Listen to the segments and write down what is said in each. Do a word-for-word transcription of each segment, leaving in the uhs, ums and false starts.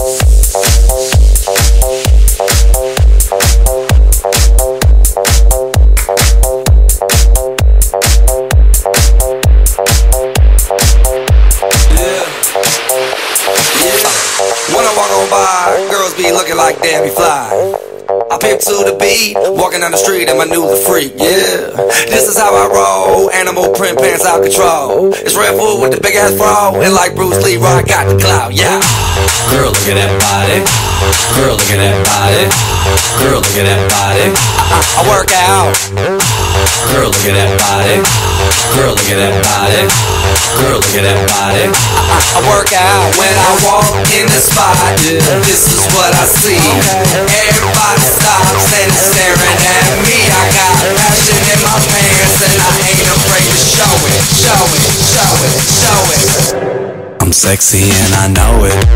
When I walk on by, girls be looking like Debbie Fly. I pimp to the beat, walking down the street and my new the freak, yeah. This is how I roll, animal print pants out control. It's Red Food with the big ass bra, and like Bruce Lee, I got the clout, yeah. Girl, look at that body. Girl, look at that body. Girl, look at that body. I, I, I work out. Girl, look at that body. Girl, look at that body. Girl, look at that body. I, I, I work out when I walk in the spot. This is what I see. Everybody stops and is staring at me. I got passion in my pants and I ain't afraid to show it. Show it, show it, show it. I'm sexy and I know it.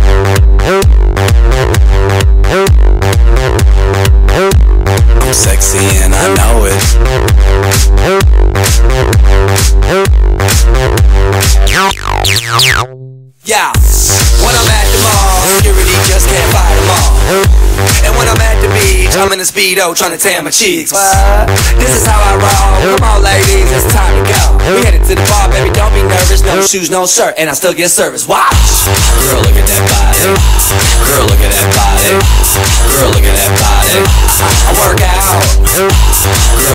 I'm sexy and I know it. Yeah, when I'm at the mall, security just can't fight them all. And when I'm at the beach, I'm in a Speedo trying to tan my cheeks. But this is how I roll. Come on ladies, it's time to go. We headed to the bar, baby, don't be nervous. No shoes, no shirt, and I still get service. Watch! Girl, look at that body. Girl, look at that body. Girl, look at that body. I, I work out. Girl,